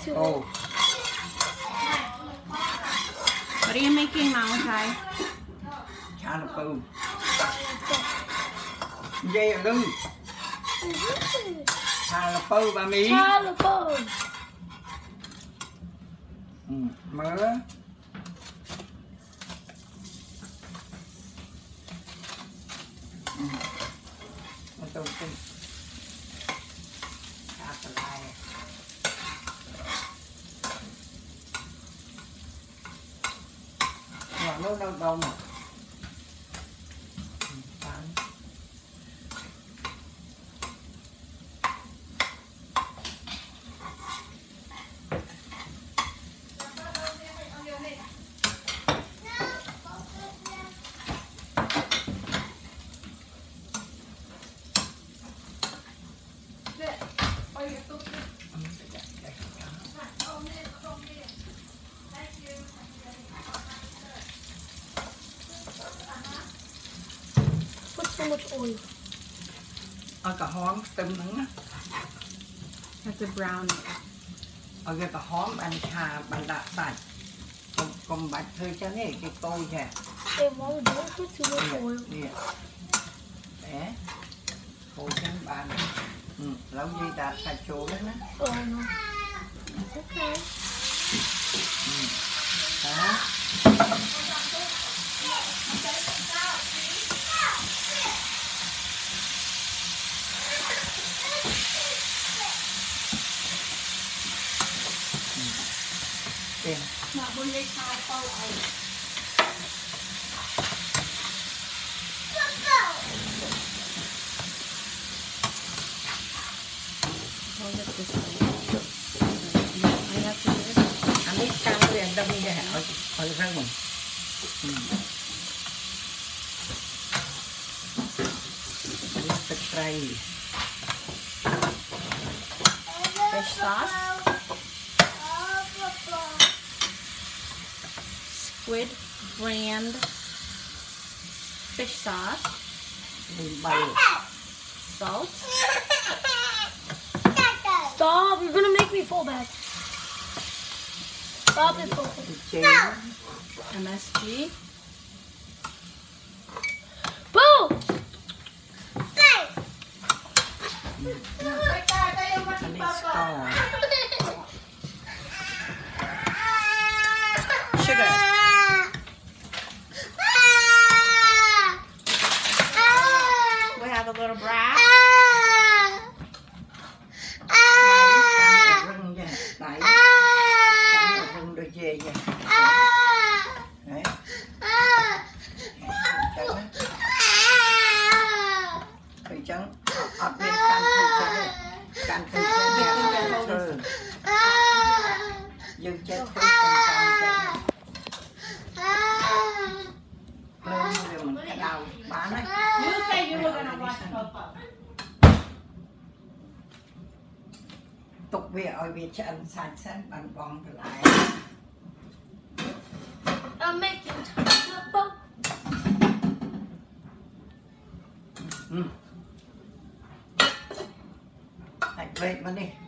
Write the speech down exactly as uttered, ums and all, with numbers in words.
to Oh. it. What are you making, Malachi? Chalapo. Dây ở lưng. Chalapo ba mi. Chalapo. Ừ, mỡ. Ừ. Nó tôm tinh. Cà lại. Nó nó đâu đâu mà. Put so much oil. Ở cả hóm tôm nắng á. That's a brown. Ở cái cả hóm ăn trà bàn đạp sạch. Còn còn bạch hơi cho này cái tôi kìa. Hey, Mom, don't put too much oil. Nè. Để. Cô trắng bàn. Ừ, lâu gì đạt sạch chỗ đó á. Oh no. It's okay. Ừ. Đó. Tiền. Hold it this way. I have to do it. Anh biết cam liền đâm như vậy ở ở răng mình. Ừ. Thịt rầy. Fish sauce. Squid brand fish sauce. Mì bay. Salt. Stop! You're gonna make me fall back. Stop it, Paul. Thịt chế. M S G. Boo! Anh biết score. Sugar. We have a little brass. Đẩy, rừng vậy. Đẩy. Đẩy rừng đôi dê vậy. Đấy. Thủy trắng. Ở bên can thủy trắng. Can thủy trắng. Thử. Dương chết thủy trắng can trắng. Lên rồi mình cái đầu bán ấy. You say you were gonna watch Coco. Tục về ở Việt cho ăn sạch sạch bằng bóng trở lại. I'm making chalapo. Ừ. Hãy về mà đi.